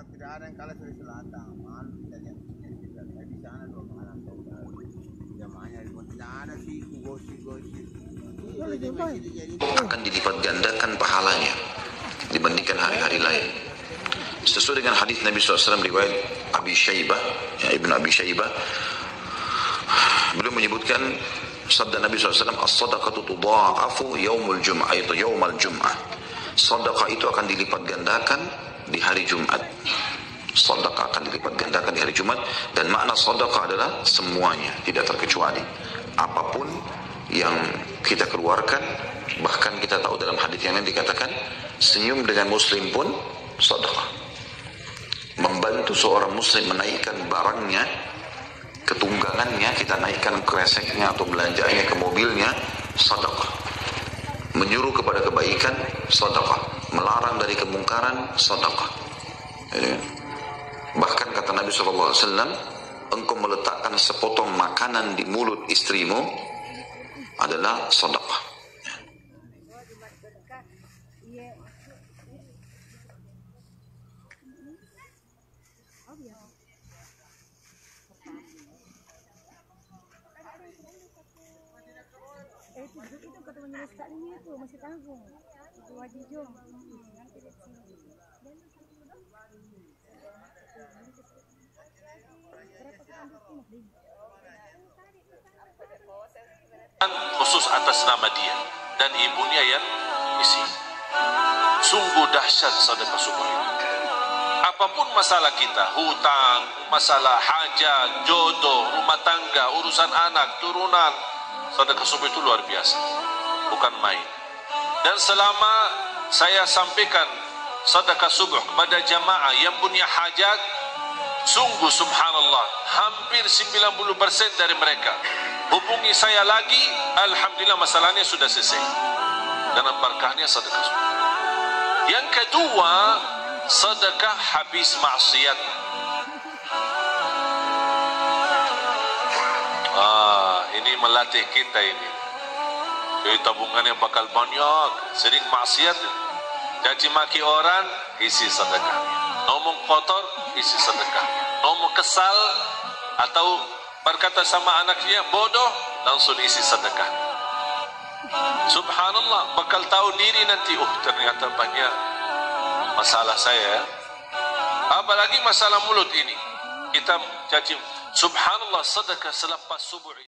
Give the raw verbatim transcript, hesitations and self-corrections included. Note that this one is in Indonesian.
kalau tidak ada yang kalah dari selatan, malu kita lihat kita di sana dua malam saudara. Jamaahnya tidak ada sih gosip-gosip. Akan dilipat gandakan pahalanya dibandingkan hari-hari lain. Sesuai dengan hadis Nabi shallallahu alaihi wasallam riwayat Abi Syaibah, ya, Ibnu Abi Syaibah, beliau menyebutkan sabda Nabi shallallahu alaihi wasallam, as-sadaqatu tudha'afu yaumul jum'ah, itu yaumal jum'ah. Sedekah itu akan dilipat gandakan di hari Jumat. Sedekah akan dilipat gandakan di hari Jumat, dan makna sedekah adalah semuanya, tidak terkecuali. Apapun yang kita keluarkan, bahkan kita tahu dalam hadis yang lain dikatakan senyum dengan muslim pun sedekah. Membantu seorang muslim menaikkan barangnya, ketunggangannya, kita naikkan kreseknya atau belanjaannya ke mobilnya, sedekah. Menyuruh kepada kebaikan, sedekah. Melarang dari kemungkaran, sedekah. Bahkan kata Nabi shallallahu alaihi wasallam, engkau meletakkan sepotong makanan di mulut istrimu adalah sedekah. Eh itu itu kata menulis tak ini tu masih tanggung. Itu wajib jom. Khusus atas nama dia dan ibunya yang isi. Sungguh dahsyat sedekah subuh ini. Apapun masalah kita, hutang, masalah hajat, jodoh, rumah tangga, urusan anak, turunan, sedekah subuh itu luar biasa, bukan main. Dan selama saya sampaikan sedekah subuh kepada jamaah yang punya hajat, sungguh subhanallah, hampir sembilan puluh persen dari mereka hubungi saya lagi, alhamdulillah masalahnya sudah selesai dengan berkahnya sedekah subuh. Yang kedua, sedekah habis maksiat. Ah, ini melatih kita ini. Jadi tabungannya bakal banyak, sering maksiat, caci maki orang, isi sedekah. Ngomong kotor, isi sedekah. Ngomong kesal atau berkata sama anaknya bodoh, langsung isi sedekah. Subhanallah, bakal tahu diri nanti, oh ternyata banyak masalah saya. Apalagi masalah mulut ini. Kita caci, subhanallah, sedekah selepas subuh.